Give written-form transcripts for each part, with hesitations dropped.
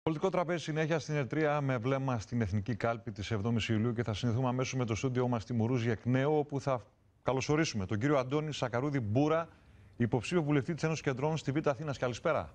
Πολιτικό τραπέζι συνέχεια στην Ερτρία με βλέμμα στην εθνική κάλπη της 7ης Ιουλίου και θα συνδεθούμε αμέσως με το στούντιό μας στη Μουρούζη εκ νέου, όπου θα καλωσορίσουμε τον κύριο Αντώνη Σακαρούδη Μπούρα, υποψήφιο βουλευτή της Ένωσης Κεντρών στη Β' Αθήνας. Καλησπέρα.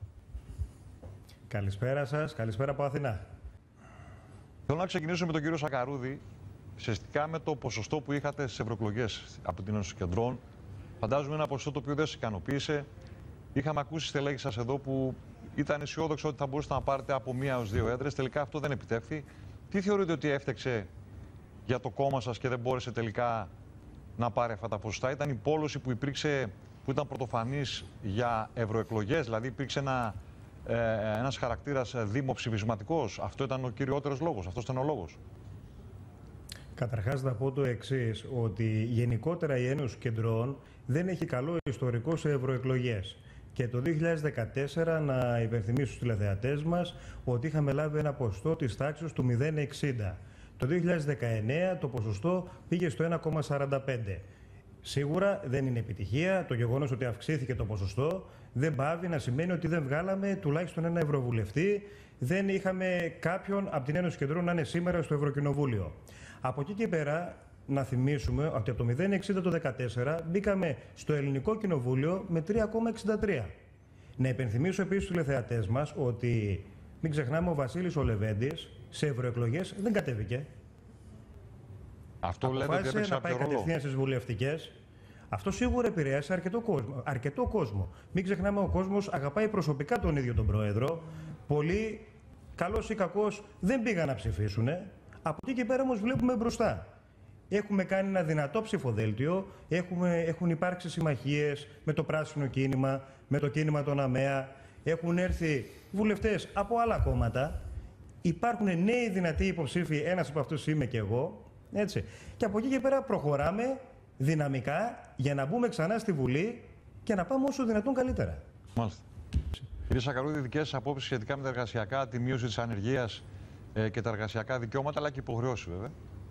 Καλησπέρα σας, καλησπέρα από Αθηνά. Θέλω να ξεκινήσω με τον κύριο Σακαρούδη, ουσιαστικά με το ποσοστό που είχατε στις ευρωεκλογές από την Ένωση Κεντρών. Φαντάζομαι ένα ποσοστό το οποίο δεν σας ικανοποίησε. Είχαμε ακούσει στελέχη σας εδώ που ήταν αισιόδοξο ότι θα μπορούσατε να πάρετε από 1 έως 2 έδρες. Τελικά αυτό δεν επιτεύχθη. Τι θεωρείτε ότι έφταξε για το κόμμα σας και δεν μπόρεσε τελικά να πάρει αυτά τα ποσοστά? Ήταν η πόλωση που υπήρξε, που ήταν πρωτοφανής για ευρωεκλογές, δηλαδή υπήρξε ένας χαρακτήρας δημοψηφισματικός? Αυτό ήταν ο κυριότερος λόγος, αυτός ήταν ο λόγος? Καταρχάς να πω το εξής, ότι γενικότερα η Ένωση Κεντρών δεν έχει καλό ιστορικό σε ευρωεκλογές. Και το 2014 να υπενθυμίσω στους τηλεθεατές μας ότι είχαμε λάβει ένα ποσοστό της τάξης του 0,60. Το 2019 το ποσοστό πήγε στο 1,45. Σίγουρα δεν είναι επιτυχία. Το γεγονός ότι αυξήθηκε το ποσοστό δεν πάβει να σημαίνει ότι δεν βγάλαμε τουλάχιστον ένα ευρωβουλευτή, δεν είχαμε κάποιον από την Ένωση Κεντρών να είναι σήμερα στο Ευρωκοινοβούλιο. Από εκεί και πέρα, να θυμίσουμε ότι από το 0,60 το 2014 μπήκαμε στο Ελληνικό Κοινοβούλιο με 3,63. Να υπενθυμίσω επίσης στους τηλεθεατές μας ότι μην ξεχνάμε ο Βασίλης ο Λεβέντης σε ευρωεκλογές δεν κατέβηκε. Αυτό λέτε ότι έπαιξε να πάει κατευθείαν στις βουλευτικές. Αυτό σίγουρα επηρέασε αρκετό κόσμο. Μην ξεχνάμε, ο κόσμος αγαπάει προσωπικά τον ίδιο τον Πρόεδρο. Πολλοί, καλός ή κακός, δεν πήγαν να ψηφίσουν. Από εκεί και πέρα όμως βλέπουμε μπροστά. Έχουμε κάνει ένα δυνατό ψηφοδέλτιο, έχουν υπάρξει συμμαχίες με το Πράσινο Κίνημα, με το Κίνημα των ΑΜΕΑ, έχουν έρθει βουλευτές από άλλα κόμματα, υπάρχουν νέοι δυνατοί υποψήφοι, ένας από αυτούς είμαι και εγώ, έτσι. Και από εκεί και πέρα προχωράμε δυναμικά για να μπούμε ξανά στη Βουλή και να πάμε όσο δυνατόν καλύτερα. Μάλιστα. Κύριε Σακαρούδη, δικές σας απόψεις σχετικά με τα εργασιακά, τη μείωση της ανεργίας και τα εργασιακά δικαιώματα, αλλά και υποχρεώσεις βέβαια?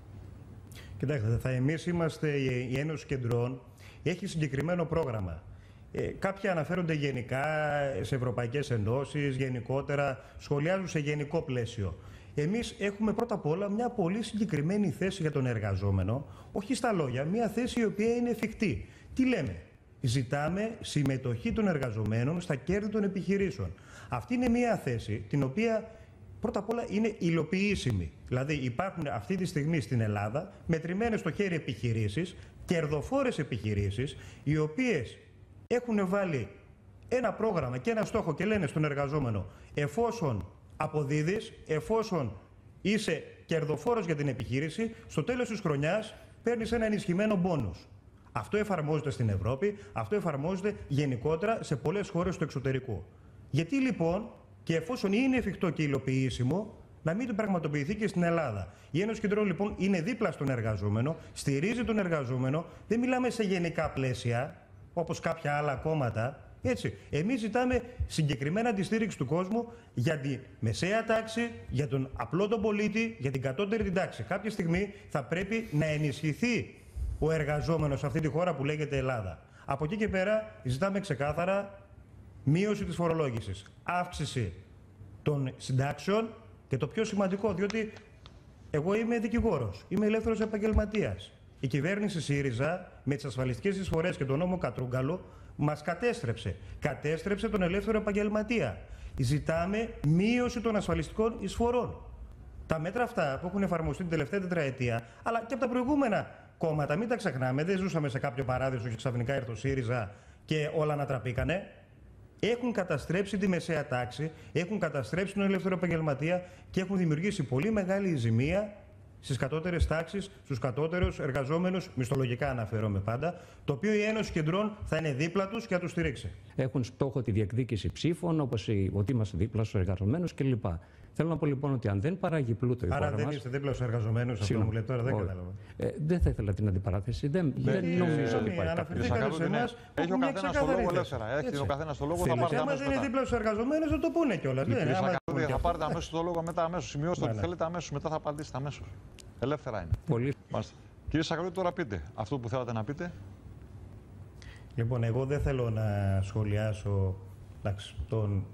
Κοιτάξτε, εμείς είμαστε η Ένωση Κεντρών, έχει συγκεκριμένο πρόγραμμα. Κάποιοι αναφέρονται γενικά σε ευρωπαϊκές ενώσεις, γενικότερα σχολιάζουν σε γενικό πλαίσιο. Εμείς έχουμε πρώτα απ' όλα μια πολύ συγκεκριμένη θέση για τον εργαζόμενο, όχι στα λόγια, μια θέση η οποία είναι εφικτή. Τι λέμε? Ζητάμε συμμετοχή των εργαζομένων στα κέρδη των επιχειρήσεων. Αυτή είναι μια θέση την οποία πρώτα απ' όλα είναι υλοποιήσιμη. Δηλαδή υπάρχουν αυτή τη στιγμή στην Ελλάδα μετρημένες στο χέρι επιχειρήσεις, κερδοφόρες επιχειρήσεις, οι οποίες έχουν βάλει ένα πρόγραμμα και ένα στόχο και λένε στον εργαζόμενο, εφόσον αποδίδεις, εφόσον είσαι κερδοφόρος για την επιχείρηση, στο τέλος της χρονιάς παίρνεις ένα ενισχυμένο μπόνους. Αυτό εφαρμόζεται στην Ευρώπη, αυτό εφαρμόζεται γενικότερα σε πολλές χώρες του εξωτερικού. Γιατί λοιπόν, και εφόσον είναι εφικτό και υλοποιήσιμο, να μην το πραγματοποιηθεί και στην Ελλάδα? Η Ένωση Κεντρών λοιπόν είναι δίπλα στον εργαζόμενο, στηρίζει τον εργαζόμενο, δεν μιλάμε σε γενικά πλαίσια, όπως κάποια άλλα κόμματα. Έτσι, εμείς ζητάμε συγκεκριμένα τη στήριξη του κόσμου για τη μεσαία τάξη, για τον απλό τον πολίτη, για την κατώτερη την τάξη. Κάποια στιγμή θα πρέπει να ενισχυθεί ο εργαζόμενος σε αυτή τη χώρα που λέγεται Ελλάδα. Από εκεί και πέρα ζητάμε ξεκάθαρα μείωση της φορολόγησης, αύξηση των συντάξεων και το πιο σημαντικό, διότι εγώ είμαι δικηγόρος, είμαι ελεύθερος επαγγελματίας. Η κυβέρνηση ΣΥΡΙΖΑ με τις ασφαλιστικές εισφορές και τον νόμο Κατρούγκαλο μας κατέστρεψε. Κατέστρεψε τον ελεύθερο επαγγελματία. Ζητάμε μείωση των ασφαλιστικών εισφορών. Τα μέτρα αυτά που έχουν εφαρμοστεί την τελευταία τετραετία, αλλά και από τα προηγούμενα κόμματα, μην τα ξεχνάμε, δεν ζούσαμε σε κάποιο παράδεισο και ξαφνικά ήρθε ο ΣΥΡΙΖΑ και όλα ανατραπήκανε. Έχουν καταστρέψει τη μεσαία τάξη, έχουν καταστρέψει τον ελεύθερο επαγγελματία και έχουν δημιουργήσει πολύ μεγάλη ζημία στις κατώτερες τάξεις, στους κατώτερους εργαζόμενους, μισθολογικά αναφέρομαι πάντα, το οποίο η Ένωση Κεντρών θα είναι δίπλα τους και θα τους στηρίξει. Έχουν στόχο τη διεκδίκηση ψήφων, όπως ότι είμαστε δίπλα στους εργαζομένους κλπ. Θέλω να πω λοιπόν ότι αν δεν παράγει πλούτο η χώρα μας. Άρα δεν είστε δίπλα στους εργαζομένους, αυτό μου λέτε τώρα, δεν κατάλαβα. Δεν θα ήθελα την αντιπαράθεση. Δεν νομίζω ότι υπάρχει κάποιο. Έχει ο καθένας το λόγο ελεύθερα. Έχει ο καθένας το λόγο, θα πάρει αμέσως. Αν δεν είναι δίπλα στους εργαζομένους, θα το πούνε κιόλας. Θα πάρετε αμέσως το λόγο μετά αμέσως. Σημειώστε ό,τι θέλετε αμέσως, μετά θα απαντήσετε αμέσως. Ελεύθερα είναι. Πολύ. Κύριε Σακαρούδη, τώρα πείτε αυτό που θέλατε να πείτε. Λοιπόν, εγώ δεν θέλω να σχολιάσω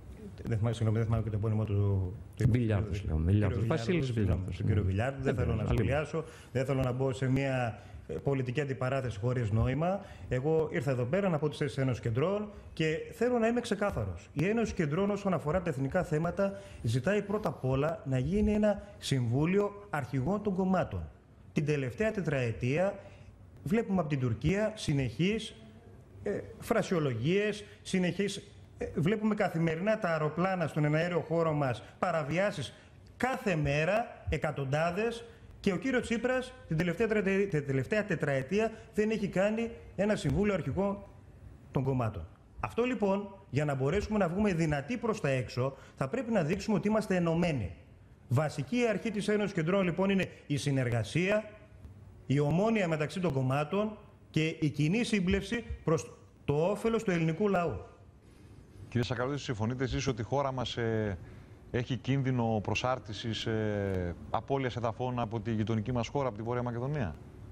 δεν θυμάμαι και το επώνυμο του. Βιλιάρδος, Βασίλης Βιλιάρδος. Τον κύριο Βιλιάρδη. Δεν θέλω να σχολιάσω, δεν θέλω να μπω σε μια πολιτική αντιπαράθεση χωρίς νόημα. Εγώ ήρθα εδώ πέρα να πω τις θέσεις της Ένωσης Κεντρών και θέλω να είμαι ξεκάθαρος. Η Ένωση Κεντρών, όσον αφορά τα εθνικά θέματα, ζητάει πρώτα απ' όλα να γίνει ένα συμβούλιο αρχηγών των κομμάτων. Την τελευταία τετραετία βλέπουμε από την Τουρκία συνεχείς φρασιολογίες, βλέπουμε καθημερινά τα αεροπλάνα στον εναέριο χώρο μας, παραβιάσεις κάθε μέρα, εκατοντάδες, και ο κύριος Τσίπρας την τελευταία τετραετία δεν έχει κάνει ένα συμβούλιο αρχηγών των κομμάτων. Αυτό λοιπόν, για να μπορέσουμε να βγούμε δυνατοί προς τα έξω, θα πρέπει να δείξουμε ότι είμαστε ενωμένοι. Βασική αρχή της Ένωσης Κεντρών λοιπόν είναι η συνεργασία, η ομόνοια μεταξύ των κομμάτων και η κοινή σύμπλευση προς το όφελος του ελληνικού λαού. Κύριε Σακαρούδη, συμφωνείτε εσείς ότι η χώρα μας έχει κίνδυνο προσάρτησης απώλειας εδαφών από τη γειτονική μας χώρα, από τη Βόρεια Μακεδονία?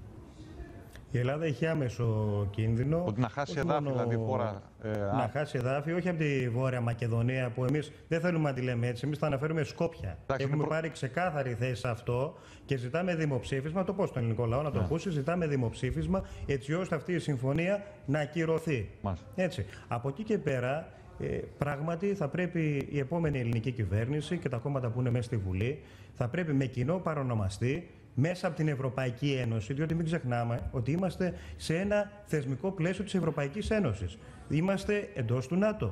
Η Ελλάδα έχει άμεσο κίνδυνο. Ότι να χάσει εδάφη, δηλαδή η χώρα. Να χάσει εδάφη, όχι από τη Βόρεια Μακεδονία, που εμείς δεν θέλουμε να τη λέμε έτσι. Εμείς θα αναφέρουμε Σκόπια. Έχουμε πάρει ξεκάθαρη θέση σε αυτό και ζητάμε δημοψήφισμα. Το πω στον ελληνικό λαό να το ακούσει. Ζητάμε δημοψήφισμα έτσι ώστε αυτή η συμφωνία να ακυρωθεί. Έτσι. Από εκεί και πέρα, πράγματι θα πρέπει η επόμενη ελληνική κυβέρνηση και τα κόμματα που είναι μέσα στη Βουλή θα πρέπει με κοινό παρονομαστή μέσα από την Ευρωπαϊκή Ένωση, διότι μην ξεχνάμε ότι είμαστε σε ένα θεσμικό πλαίσιο της Ευρωπαϊκής Ένωσης. Είμαστε εντός του ΝΑΤΟ.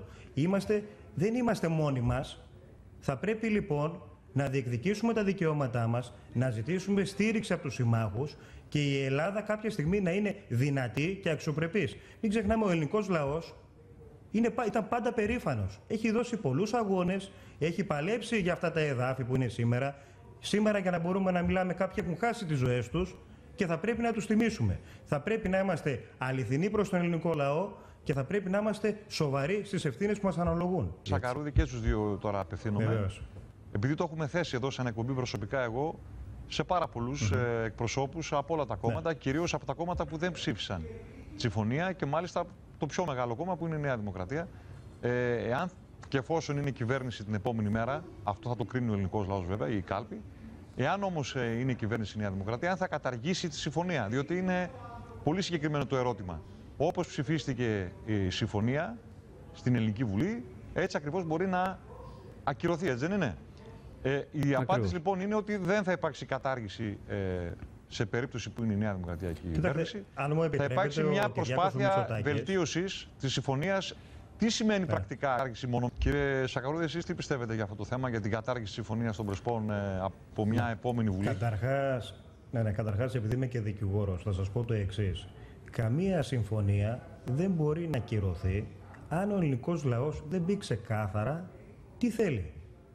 Δεν είμαστε μόνοι μας. Θα πρέπει λοιπόν να διεκδικήσουμε τα δικαιώματά μας, να ζητήσουμε στήριξη από τους συμμάχους και η Ελλάδα κάποια στιγμή να είναι δυνατή και αξιοπρεπής. Μην ξεχνάμε, ο ελληνικός λαός ήταν πάντα περήφανος. Έχει δώσει πολλούς αγώνες, έχει παλέψει για αυτά τα εδάφη που είναι σήμερα. Σήμερα, για να μπορούμε να μιλάμε, κάποιοι έχουν χάσει τις ζωές τους και θα πρέπει να τους τιμήσουμε. Θα πρέπει να είμαστε αληθινοί προς τον ελληνικό λαό και θα πρέπει να είμαστε σοβαροί στις ευθύνες που μας αναλογούν. Σακαρούδη, και στους δύο τώρα απευθύνομαι. Βεβαίως. Επειδή το έχουμε θέσει εδώ σαν εκπομπή προσωπικά εγώ, σε πάρα πολλούς εκπροσώπους από όλα τα κόμματα, κυρίως από τα κόμματα που δεν ψήφισαν συμφωνία και μάλιστα το πιο μεγάλο κόμμα που είναι η Νέα Δημοκρατία. Εάν και εφόσον είναι η κυβέρνηση την επόμενη μέρα, αυτό θα το κρίνει ο ελληνικός λαός βέβαια, η κάλπη. Εάν όμως είναι η κυβέρνηση η Νέα Δημοκρατία, αν θα καταργήσει τη συμφωνία. Διότι είναι πολύ συγκεκριμένο το ερώτημα. Όπως ψηφίστηκε η συμφωνία στην Ελληνική Βουλή, έτσι ακριβώς μπορεί να ακυρωθεί, έτσι δεν είναι? Η απάντηση λοιπόν είναι ότι δεν θα υπάρξει κατάργηση σε περίπτωση που είναι η Νέα Δημοκρατιακή κυβέρνηση. Θα υπάρξει μια προσπάθεια βελτίωσης της συμφωνίας. Τι σημαίνει πρακτικά κατάργηση μόνο? Κύριε Σακαρούδη, εσείς τι πιστεύετε για αυτό το θέμα, για την κατάργηση της συμφωνίας των Πρεσπών από μια επόμενη Βουλή? Καταρχάς, επειδή είμαι και δικηγόρος, θα σας πω το εξής. Καμία συμφωνία δεν μπορεί να κυρωθεί αν ο ελληνικός λαός δεν πει ξεκάθαρα τι θέλει.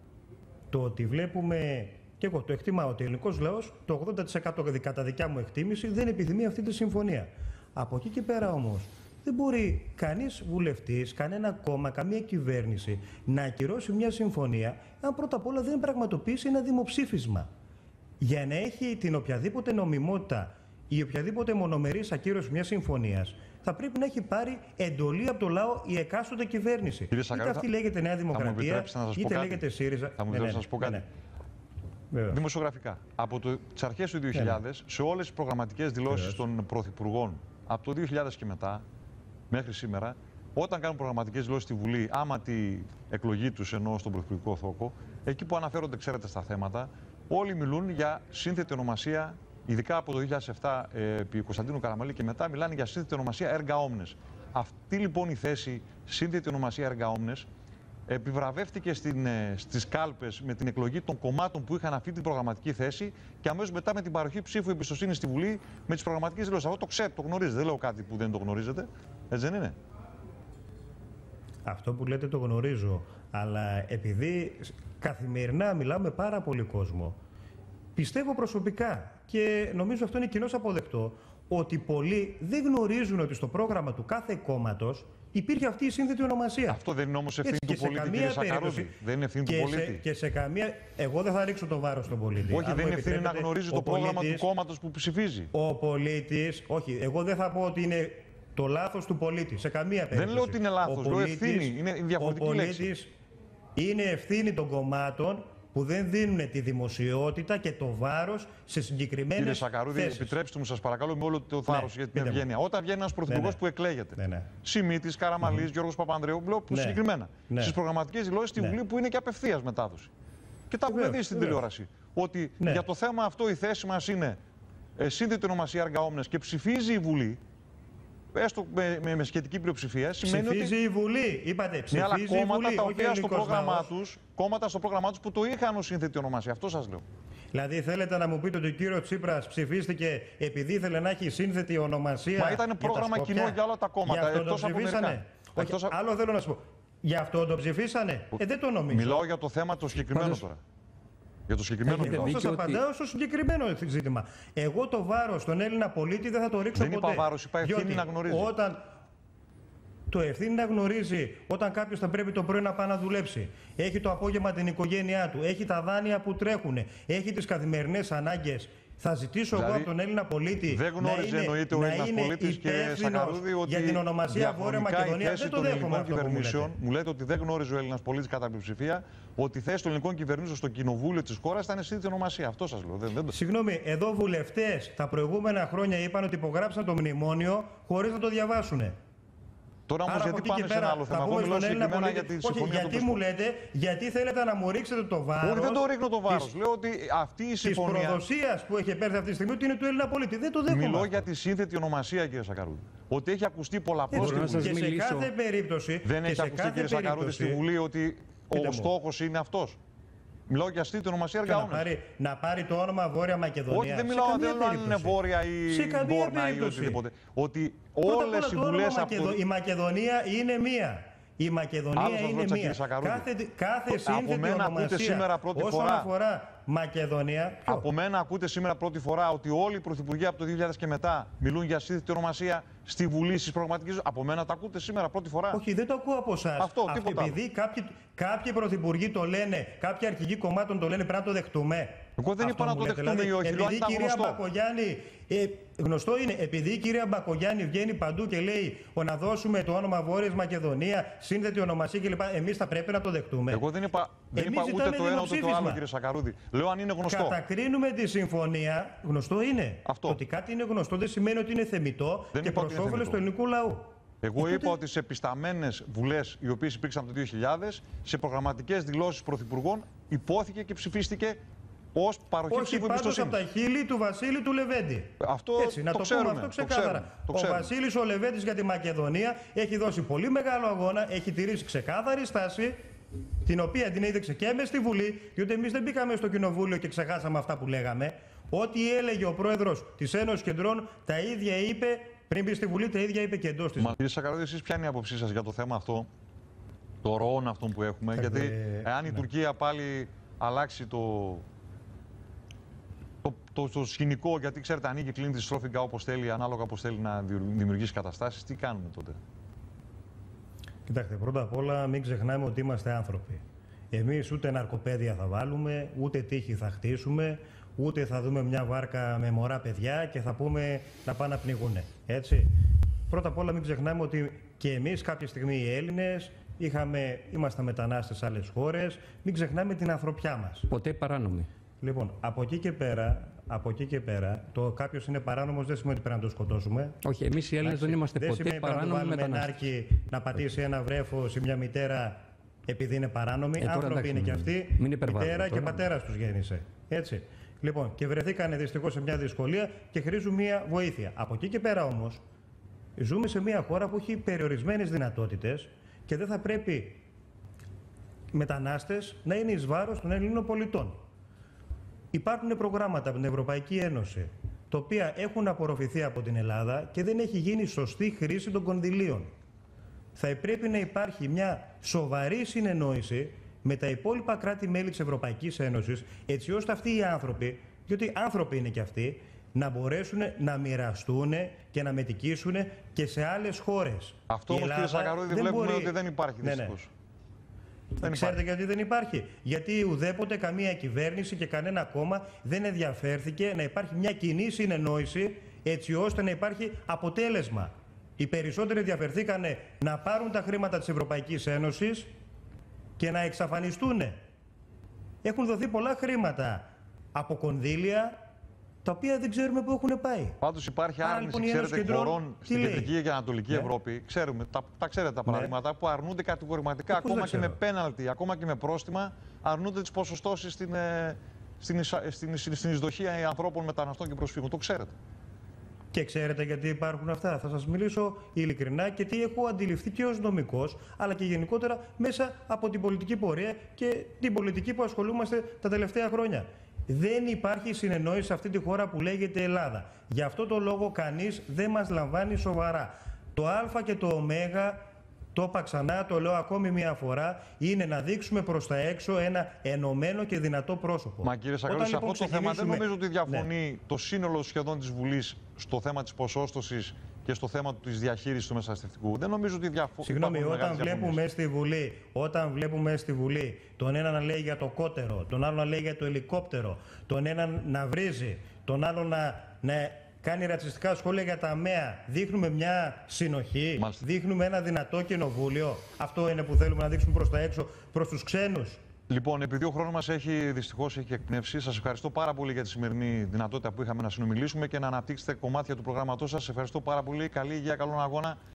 Το ότι βλέπουμε, και εγώ το εκτιμάω, ότι ο ελληνικός λαός, το 80% κατά δικιά μου εκτίμηση, δεν επιθυμεί αυτή τη συμφωνία. Από εκεί και πέρα όμως, δεν μπορεί κανείς βουλευτής, κανένα κόμμα, καμία κυβέρνηση να ακυρώσει μια συμφωνία αν πρώτα απ' όλα δεν πραγματοποιήσει ένα δημοψήφισμα. Για να έχει την οποιαδήποτε νομιμότητα ή οποιαδήποτε μονομερής ακύρωση μιας συμφωνίας, θα πρέπει να έχει πάρει εντολή από το λαό η εκάστοτε κυβέρνηση. Είτε αυτή λέγεται Νέα Δημοκρατία, είτε λέγεται ΣΥΡΙΖΑ. Θα μου επιτρέψετε να σας πω κάτι? Δημοσιογραφικά, από τις αρχές του 2000, σε όλες τις προγραμματικές δηλώσεις των πρωθυπουργών, από το 2000 και μετά, μέχρι σήμερα, όταν κάνουν προγραμματικές δηλώσεις στη Βουλή, άμα τη εκλογή τους εννοώ στον πρωθυπουργικό θόκο, εκεί που αναφέρονται, ξέρετε, στα θέματα, όλοι μιλούν για σύνθετη ονομασία, ειδικά από το 2007 επί Κωνσταντίνου Καραμαλή και μετά, μιλάνε για σύνθετη ονομασία έργα όμνες. Αυτή λοιπόν η θέση, σύνθετη ονομασία έργα όμνες, επιβραβεύτηκε στις κάλπες με την εκλογή των κομμάτων που είχαν αυτή την προγραμματική θέση και αμέσως μετά με την παροχή ψήφου εμπιστοσύνη στη Βουλή με τις προγραμματικές δηλώσεις. Αυτό το ξέρετε, το γνωρίζετε. Δεν λέω κάτι που δεν το γνωρίζετε. Έτσι δεν είναι? Αυτό που λέτε το γνωρίζω. Αλλά επειδή καθημερινά μιλάω με πάρα πολύ κόσμο, πιστεύω προσωπικά και νομίζω αυτό είναι κοινώς αποδεκτό, ότι πολλοί δεν γνωρίζουν ότι στο πρόγραμμα του κάθε κόμματος υπήρχε αυτή η σύνθετη ονομασία. Αυτό δεν είναι όμως ευθύνη του πολίτη, κύριε Σακαρούδη? Δεν είναι ευθύνη του πολίτη? Και σε καμία. Εγώ δεν θα ρίξω το βάρος στον πολίτη. Όχι, δεν είναι ευθύνη να γνωρίζει το πρόγραμμα του κόμματος που ψηφίζει. Ο πολίτης. Όχι, εγώ δεν θα πω ότι είναι το λάθος του πολίτη. Σε καμία περίπτωση. Δεν λέω ότι είναι λάθος. Λέω ευθύνη. Είναι διαφορετική λέξη. Είναι ευθύνη των κομμάτων που δεν δίνουν τη δημοσιότητα και το βάρος σε συγκεκριμένες Κύριε Σακαρούδη, θέσεις. επιτρέψτε μου, σας παρακαλώ, με όλο το θάρρος για την ευγένεια. Όταν βγαίνει ένας πρωθυπουργός που εκλέγεται, Σιμίτης, Καραμαλής, Γιώργος Παπανδρέου, λέω συγκεκριμένα, στις προγραμματικές δηλώσεις στη Βουλή που είναι και απευθείας μετάδοση. Και τα έχουμε δει στην τηλεόραση. Ότι για το θέμα αυτό η θέση μας είναι σύνδετη ονομασία Αργαόμνες και ψηφίζει η Βουλή. Έστω με σχετική πλειοψηφία, σημαίνει ψηφίζει ότι. Η Βουλή, είπατε. Ψηφίζει αλλά κόμματα η Βουλή, τα οποία στο πρόγραμμά τους που το είχαν ως σύνθετη ονομασία. Αυτό σας λέω. Δηλαδή θέλετε να μου πείτε ότι ο κύριος Τσίπρας ψηφίστηκε επειδή ήθελε να έχει σύνθετη ονομασία. Μα ήταν πρόγραμμα κοινό για όλα τα κόμματα. Εκτός από μερικά. Όχι, άλλο θέλω να σου πω. Γι' αυτό το ψηφίσανε. Δεν το νομίζω. Μιλάω για το θέμα το συγκεκριμένο τώρα. Για το συγκεκριμένο εγώ σας απαντάω στο συγκεκριμένο ζήτημα. Εγώ το βάρος στον Έλληνα πολίτη δεν θα το ρίξω ποτέ. Δεν είπα βάρος, είπα ευθύνη να γνωρίζει. Το ευθύνη να γνωρίζει όταν κάποιος θα πρέπει το πρωί να πάει να δουλέψει. Έχει το απόγευμα την οικογένειά του. Έχει τα δάνεια που τρέχουν. Έχει τις καθημερινές ανάγκες. Θα ζητήσω εγώ από τον Έλληνα πολίτη δεν γνώριζε, εννοείται, ο Έλληνας πολίτης και Σακαρούδη ότι για την ονομασία Βόρεια Μακεδονία. Δεν το δέχομαι αυτό που λέτε. Μου λέτε ότι δεν γνώριζε ο Έλληνας πολίτης κατά πλειοψηφία ότι η θέση των ελληνικών κυβερνήσεων στο κοινοβούλιο της χώρας ήταν σύνθετη ονομασία. Αυτό σας λέω. Συγγνώμη, εδώ βουλευτές τα προηγούμενα χρόνια είπαν ότι υπογράψαν το μνημόνιο χωρίς να το διαβάσουν. Τώρα όμως γιατί πάμε σε ένα άλλο θέμα. Εγώ μιλώ συγκεκριμένα για τη συμφωνία. Γιατί μου λέτε, γιατί θέλετε να μου ρίξετε το βάρος. Όχι, δεν το ρίχνω το βάρος. Λέω ότι αυτή η συμφωνία. Της προδοσίας που έχει επέρθει αυτή τη στιγμή ότι είναι του Έλληνα πολίτη. Δεν το δέχομαι. Μιλώ για τη σύνθετη ονομασία, κύριε Σακαρούδη. Ότι έχει ακουστεί πολλαπλώς στη Βουλή. Και σε κάθε περίπτωση. Δεν έχει ακουστεί, κύριε Σακαρούδη, στη Βουλή ότι ο στόχος είναι αυτός. Μιλάω για σύνθετη ονομασία Αργαόμνες. Να πάρει το όνομα Βόρεια Μακεδονία. Όχι, δεν μιλάω αν είναι Βόρεια ή Μπόρνα ή οτιδήποτε. Ότι όλες οι βουλές Η Μακεδονία είναι μία. Η Μακεδονία είναι μία. Κάθε σύνθετη ονομασία όσον αφορά Μακεδονία. Από μένα ακούτε σήμερα πρώτη φορά ότι όλοι οι πρωθυπουργοί από το 2000 και μετά μιλούν για σύνθετη ονομασία στη Βουλή, στις προγραμματικές. Από μένα τα ακούτε σήμερα πρώτη φορά. Όχι, δεν το ακούω από εσάς. Αυτό, τίποτα. Επειδή κάποιοι πρωθυπουργοί το λένε, κάποιοι αρχηγοί κομμάτων το λένε, πρέπει να το δεχτούμε. Εγώ δεν είπα να το δεχτούμε ή όχι. Επειδή η κυρία Μπακογιάννη, γνωστό είναι, επειδή η κυρία Μπακογιάννη βγαίνει παντού και λέει να δώσουμε το όνομα Βόρειας Μακεδονία, σύνθετη ονομασία κλπ. Εμείς θα πρέπει να το δεχτούμε. Εγώ δεν είπα ούτε το ένα ούτε το άλλο, κύριε Σακαρούδη. Λέω αν είναι γνωστό. Κατακρίνουμε τη συμφωνία, γνωστό είναι. Αυτό. Ότι κάτι είναι γνωστό δεν σημαίνει ότι είναι θεμιτό και προς όφελος του ελληνικού λαού. Εγώ είπα ότι σε επισταμένες βουλές οι οποίες υπήρξαν το 2000, σε προγραμματικές δηλώσεις πρωθυπουργών υπόθηκε και ψηφίστηκε ως παροχή ψήφου εμπιστοσύνης. Από τα χείλη του Βασίλη του Λεβέντη. Αυτό έτσι, να το πούμε αυτό ξεκάθαρα. Ο Βασίλης ο Λεβέντης για τη Μακεδονία έχει δώσει πολύ μεγάλο αγώνα, έχει τηρήσει ξεκάθαρη στάση, την οποία την έδειξε και μες στη Βουλή, διότι εμείς δεν μπήκαμε στο Κοινοβούλιο και ξεχάσαμε αυτά που λέγαμε. Ό,τι έλεγε ο πρόεδρος της Ένωσης Κεντρών, τα ίδια είπε πριν μπει στη Βουλή, τα ίδια είπε και εντός της. Κύριε Σακαρούδη, εσείς ποια είναι η άποψή σας για το θέμα αυτό, το ροών αυτών που έχουμε, γιατί εάν η Τουρκία πάλι αλλάξει το σκηνικό, γιατί ξέρετε ανοίγει, κλείνει τη στρόφιγγα όπως θέλει, ανάλογα όπως θέλει να δημιουργήσει καταστάσεις, τι κάνουμε τότε? Κοιτάξτε, πρώτα απ' όλα μην ξεχνάμε ότι είμαστε άνθρωποι. Εμείς ούτε ναρκοπαίδια θα βάλουμε, ούτε τείχη θα χτίσουμε, ούτε θα δούμε μια βάρκα με μωρά παιδιά και θα πούμε να πάνε να πνιγούνε. Έτσι. Πρώτα απ' όλα μην ξεχνάμε ότι και εμείς κάποια στιγμή οι Έλληνες είμαστε μετανάστες σε άλλες χώρες. Μην ξεχνάμε την ανθρωπιά μας. Ποτέ παράνομη. Λοιπόν, από εκεί και πέρα, το κάποιος είναι παράνομος δεν σημαίνει ότι πρέπει να το σκοτώσουμε. Όχι, εμείς οι Έλληνες δεν είμαστε ποτέ παράνομοι μετανάστες. Ενάρκη να πατήσει ένα βρέφος ή μια μητέρα επειδή είναι παράνομοι. Άνθρωποι είναι και αυτοί. Μητέρα και πατέρας τους γέννησε. Έτσι. Λοιπόν, και βρεθήκανε δυστυχώς σε μια δυσκολία και χρήζουν μια βοήθεια. Από εκεί και πέρα όμως, ζούμε σε μια χώρα που έχει περιορισμένες δυνατότητες και δεν θα πρέπει μετανάστες να είναι εις βάρος των Ελλήνων πολιτών. Υπάρχουν προγράμματα από την Ευρωπαϊκή Ένωση, τα οποία έχουν απορροφηθεί από την Ελλάδα και δεν έχει γίνει σωστή χρήση των κονδυλίων. Θα πρέπει να υπάρχει μια σοβαρή συνεννόηση με τα υπόλοιπα κράτη-μέλη της Ευρωπαϊκής Ένωσης, έτσι ώστε αυτοί οι άνθρωποι, διότι άνθρωποι είναι και αυτοί, να μπορέσουν να μοιραστούν και να μετικήσουν και σε άλλες χώρες. Αυτό όμως, κύριε Σακαρούδη, βλέπουμε ότι δεν υπάρχει δυστυχώς. Ξέρετε γιατί δεν υπάρχει? Γιατί ουδέποτε καμία κυβέρνηση και κανένα κόμμα δεν ενδιαφέρθηκε να υπάρχει μια κοινή συνεννόηση έτσι ώστε να υπάρχει αποτέλεσμα. Οι περισσότεροι ενδιαφερθήκαν να πάρουν τα χρήματα της Ευρωπαϊκής Ένωσης και να εξαφανιστούν. Έχουν δοθεί πολλά χρήματα από κονδύλια τα οποία δεν ξέρουμε πού έχουν πάει. Πάντως υπάρχει Άρα, άρνηση, λοιπόν, η Ένωση ξέρετε, Κεντρών χωρών τι στην λέει? Κεντρική και Ανατολική Ναι. Ευρώπη. Ξέρουμε, τα ξέρετε τα παραδείγματα που αρνούνται κατηγορηματικά, Πώς ακόμα δεν και με ξέρω? πέναλτι, ακόμα και με πρόστιμα, αρνούνται τις ποσοστώσεις στην εισδοχή ανθρώπων μεταναστών και προσφύγων. Το ξέρετε. Και ξέρετε γιατί υπάρχουν αυτά. Θα σας μιλήσω ειλικρινά και τι έχω αντιληφθεί και ως νομικός, αλλά και γενικότερα μέσα από την πολιτική πορεία και την πολιτική που ασχολούμαστε τα τελευταία χρόνια. Δεν υπάρχει συνεννόηση σε αυτή τη χώρα που λέγεται Ελλάδα. Γι' αυτό το λόγο κανείς δεν μας λαμβάνει σοβαρά. Το Α και το Ω, το είπα ξανά, το λέω ακόμη μια φορά, είναι να δείξουμε προς τα έξω ένα ενωμένο και δυνατό πρόσωπο. Μα κύριε Σακαρού, σε αυτό το θέμα δεν νομίζω ότι διαφωνεί το σύνολο σχεδόν της Βουλής στο θέμα της ποσόστοσης και στο θέμα της διαχείρισης του μεταναστευτικού. Δεν νομίζω ότι διαφωνεί. Συγγνώμη, όταν βλέπουμε στη Βουλή τον ένα να λέει για το κότερο, τον άλλο να λέει για το ελικόπτερο, τον ένα να βρίζει, τον άλλο να κάνει ρατσιστικά σχόλια για τα ΑΜΕΑ, δείχνουμε μια συνοχή, Μάλιστα. δείχνουμε ένα δυνατό κοινοβούλιο. Αυτό είναι που θέλουμε να δείξουμε προς τα έξω, προς τους ξένους. Λοιπόν, επειδή ο χρόνος μας δυστυχώς έχει εκπνεύσει, σας ευχαριστώ πάρα πολύ για τη σημερινή δυνατότητα που είχαμε να συνομιλήσουμε και να αναπτύξετε κομμάτια του προγράμματός σας. Ευχαριστώ πάρα πολύ. Καλή υγεία, καλόν αγώνα